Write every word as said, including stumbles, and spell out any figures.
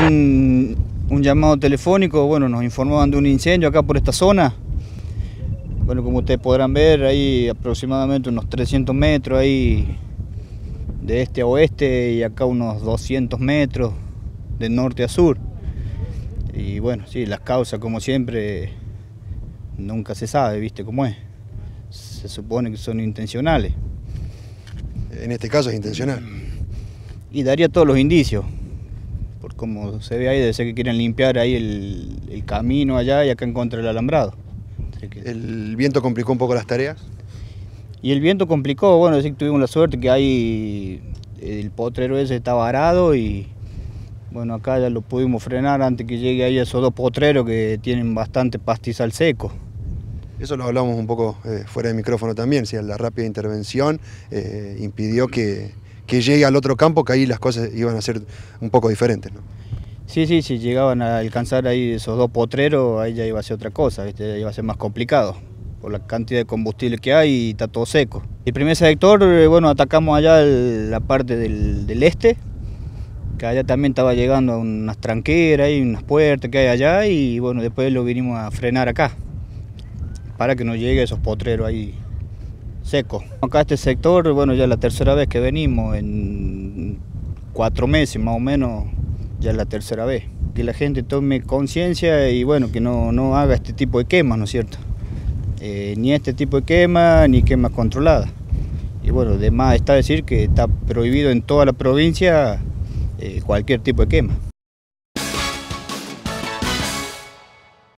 un, un llamado telefónico, bueno, nos informaban de un incendio acá por esta zona. Bueno, como ustedes podrán ver, hay aproximadamente unos trescientos metros ahí de este a oeste y acá unos doscientos metros de norte a sur. Y bueno, sí, las causas como siempre nunca se sabe, ¿viste cómo es? Se supone que son intencionales. En este caso es intencional. Y daría todos los indicios. Por como se ve ahí, debe ser que quieren limpiar ahí el, el camino allá y acá en contra del alambrado. Que... ¿El viento complicó un poco las tareas? Y el viento complicó, bueno, decir que tuvimos la suerte que ahí el potrero ese está varado y bueno, acá ya lo pudimos frenar antes que llegue ahí esos dos potreros que tienen bastante pastizal seco. Eso lo hablamos un poco eh, fuera de micrófono también, si la rápida intervención eh, impidió que, que llegue al otro campo, que ahí las cosas iban a ser un poco diferentes, ¿no? Sí, sí, si llegaban a alcanzar ahí esos dos potreros, ahí ya iba a ser otra cosa, ¿viste? Ya iba a ser más complicado, por la cantidad de combustible que hay y está todo seco. El primer sector, bueno, atacamos allá el, la parte del, del este, que allá también estaba llegando a unas tranqueras y unas puertas que hay allá, y bueno, después lo vinimos a frenar acá, para que no llegue esos potreros ahí secos. Acá este sector, bueno, ya es la tercera vez que venimos, en cuatro meses más o menos, ya es la tercera vez. Que la gente tome conciencia y bueno, que no, no haga este tipo de quemas, ¿no es cierto? Eh, ni este tipo de quemas, ni quemas controladas. Y bueno, además está decir que está prohibido en toda la provincia eh, cualquier tipo de quema.